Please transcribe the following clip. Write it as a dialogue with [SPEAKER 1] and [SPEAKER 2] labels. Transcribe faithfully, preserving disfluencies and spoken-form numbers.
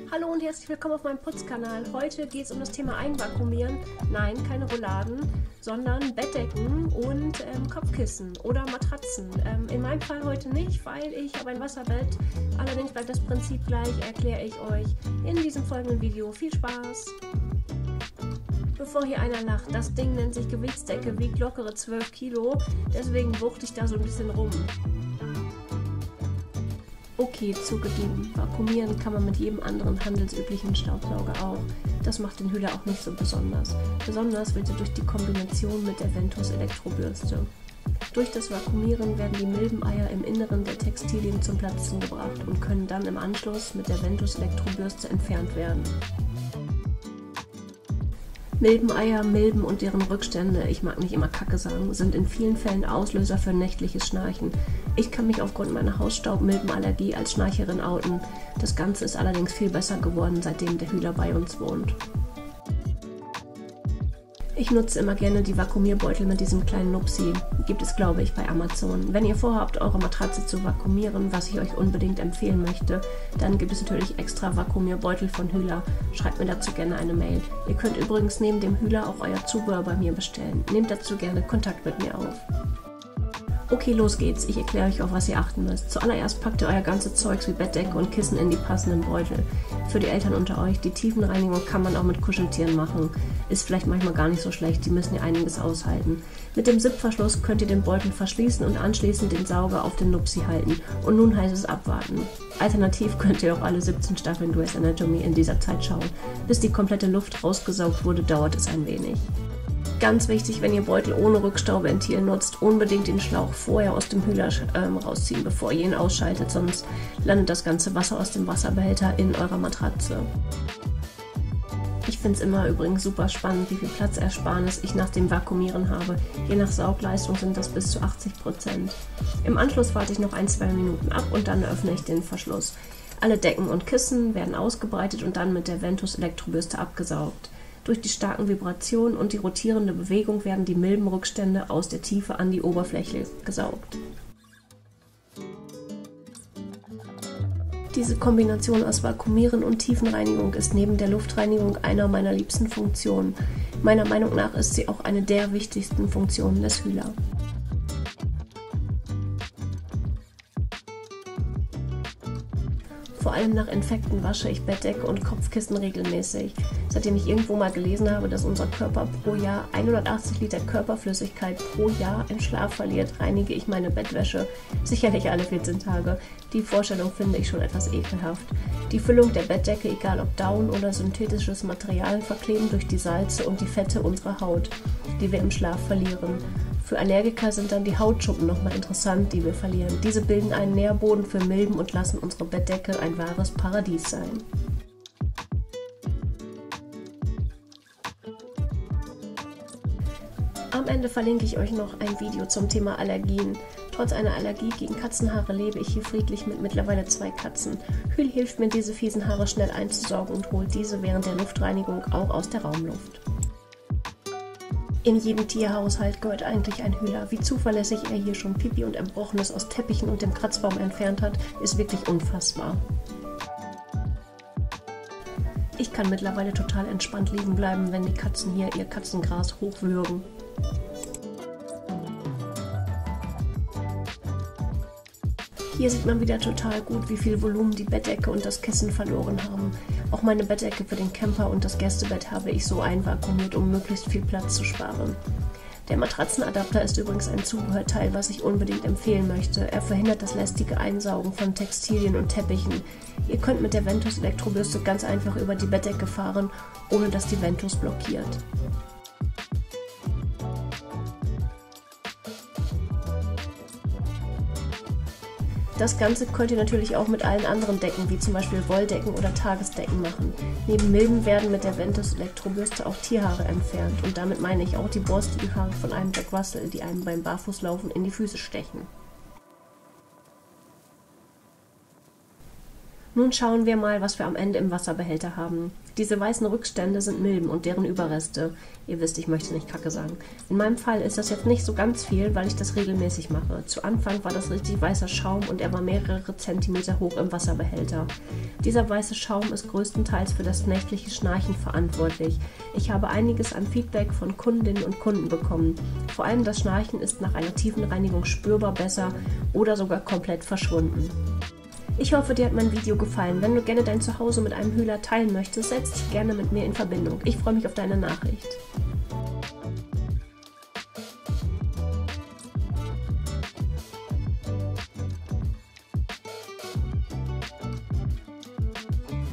[SPEAKER 1] Hallo und herzlich willkommen auf meinem Putzkanal. Heute geht es um das Thema Eigenvakuumieren. Nein, keine Rouladen, sondern Bettdecken und ähm, Kopfkissen oder Matratzen. Ähm, in meinem Fall heute nicht, weil ich habe ein Wasserbett. Allerdings bleibt das Prinzip gleich, erkläre ich euch in diesem folgenden Video. Viel Spaß! Bevor hier einer lacht, das Ding nennt sich Gewichtsdecke, wiegt lockere zwölf Kilo, deswegen wuchte ich da so ein bisschen rum. Okay, zugegeben, vakuumieren kann man mit jedem anderen handelsüblichen Staubsauger auch. Das macht den Hühler auch nicht so besonders. Besonders wird er durch die Kombination mit der Ventus Elektrobürste. Durch das Vakuumieren werden die Milbeneier im Inneren der Textilien zum Platzen gebracht und können dann im Anschluss mit der Ventus Elektrobürste entfernt werden. Milbeneier, Milben und deren Rückstände, ich mag nicht immer Kacke sagen, sind in vielen Fällen Auslöser für nächtliches Schnarchen. Ich kann mich aufgrund meiner Hausstaub-Milbenallergie als Schnarcherin outen. Das Ganze ist allerdings viel besser geworden, seitdem der Hühler bei uns wohnt. Ich nutze immer gerne die Vakuumierbeutel mit diesem kleinen Nupsi. Gibt es, glaube ich, bei Amazon. Wenn ihr vorhabt, eure Matratze zu vakuumieren, was ich euch unbedingt empfehlen möchte, dann gibt es natürlich extra Vakuumierbeutel von Hühler. Schreibt mir dazu gerne eine Mail. Ihr könnt übrigens neben dem Hühler auch euer Zubehör bei mir bestellen. Nehmt dazu gerne Kontakt mit mir auf. Okay, los geht's. Ich erkläre euch, auf was ihr achten müsst. Zuallererst packt ihr euer ganze Zeugs wie Bettdecke und Kissen in die passenden Beutel. Für die Eltern unter euch, die Tiefenreinigung kann man auch mit Kuscheltieren machen. Ist vielleicht manchmal gar nicht so schlecht, die müssen ja einiges aushalten. Mit dem Zipverschluss könnt ihr den Beutel verschließen und anschließend den Sauger auf den Nupsi halten. Und nun heißt es abwarten. Alternativ könnt ihr auch alle siebzehn Staffeln Grey's Anatomy in dieser Zeit schauen. Bis die komplette Luft rausgesaugt wurde, dauert es ein wenig. Ganz wichtig, wenn ihr Beutel ohne Rückstauventil nutzt, unbedingt den Schlauch vorher aus dem Hühler ähm, rausziehen, bevor ihr ihn ausschaltet, sonst landet das ganze Wasser aus dem Wasserbehälter in eurer Matratze. Ich finde es immer übrigens super spannend, wie viel Platzersparnis ich nach dem Vakuumieren habe. Je nach Saugleistung sind das bis zu achtzig Prozent. Im Anschluss warte ich noch ein, zwei Minuten ab und dann öffne ich den Verschluss. Alle Decken und Kissen werden ausgebreitet und dann mit der Ventus Elektrobürste abgesaugt. Durch die starken Vibrationen und die rotierende Bewegung werden die Milbenrückstände aus der Tiefe an die Oberfläche gesaugt. Diese Kombination aus Vakuumieren und Tiefenreinigung ist neben der Luftreinigung einer meiner liebsten Funktionen. Meiner Meinung nach ist sie auch eine der wichtigsten Funktionen des Hühler. Vor allem nach Infekten wasche ich Bettdecke und Kopfkissen regelmäßig. Seitdem ich irgendwo mal gelesen habe, dass unser Körper pro Jahr hundertachtzig Liter Körperflüssigkeit pro Jahr im Schlaf verliert, reinige ich meine Bettwäsche sicherlich alle vierzehn Tage. Die Vorstellung finde ich schon etwas ekelhaft. Die Füllung der Bettdecke, egal ob Down oder synthetisches Material, verkleben durch die Salze und die Fette unserer Haut, die wir im Schlaf verlieren. Für Allergiker sind dann die Hautschuppen nochmal interessant, die wir verlieren. Diese bilden einen Nährboden für Milben und lassen unsere Bettdecke ein wahres Paradies sein. Am Ende verlinke ich euch noch ein Video zum Thema Allergien. Trotz einer Allergie gegen Katzenhaare lebe ich hier friedlich mit mittlerweile zwei Katzen. Hühl hilft mir, diese fiesen Haare schnell einzusaugen und holt diese während der Luftreinigung auch aus der Raumluft. In jedem Tierhaushalt gehört eigentlich ein Hühler. Wie zuverlässig er hier schon Pipi und Erbrochenes aus Teppichen und dem Kratzbaum entfernt hat, ist wirklich unfassbar. Ich kann mittlerweile total entspannt liegen bleiben, wenn die Katzen hier ihr Katzengras hochwürgen. Hier sieht man wieder total gut, wie viel Volumen die Bettdecke und das Kissen verloren haben. Auch meine Bettdecke für den Camper und das Gästebett habe ich so einvakuumiert, um möglichst viel Platz zu sparen. Der Matratzenadapter ist übrigens ein Zubehörteil, was ich unbedingt empfehlen möchte. Er verhindert das lästige Einsaugen von Textilien und Teppichen. Ihr könnt mit der Ventus Elektrobürste ganz einfach über die Bettdecke fahren, ohne dass die Ventus blockiert. Das Ganze könnt ihr natürlich auch mit allen anderen Decken, wie zum Beispiel Wolldecken oder Tagesdecken machen. Neben Milben werden mit der Ventus Elektrobürste auch Tierhaare entfernt und damit meine ich auch die borstigen Haare von einem Jack Russell, die einem beim Barfußlaufen in die Füße stechen. Nun schauen wir mal, was wir am Ende im Wasserbehälter haben. Diese weißen Rückstände sind Milben und deren Überreste. Ihr wisst, ich möchte nicht Kacke sagen. In meinem Fall ist das jetzt nicht so ganz viel, weil ich das regelmäßig mache. Zu Anfang war das richtig weißer Schaum und er war mehrere Zentimeter hoch im Wasserbehälter. Dieser weiße Schaum ist größtenteils für das nächtliche Schnarchen verantwortlich. Ich habe einiges an Feedback von Kundinnen und Kunden bekommen. Vor allem das Schnarchen ist nach einer tiefen Reinigung spürbar besser oder sogar komplett verschwunden. Ich hoffe, dir hat mein Video gefallen. Wenn du gerne dein Zuhause mit einem Hühler teilen möchtest, setz dich gerne mit mir in Verbindung. Ich freue mich auf deine Nachricht.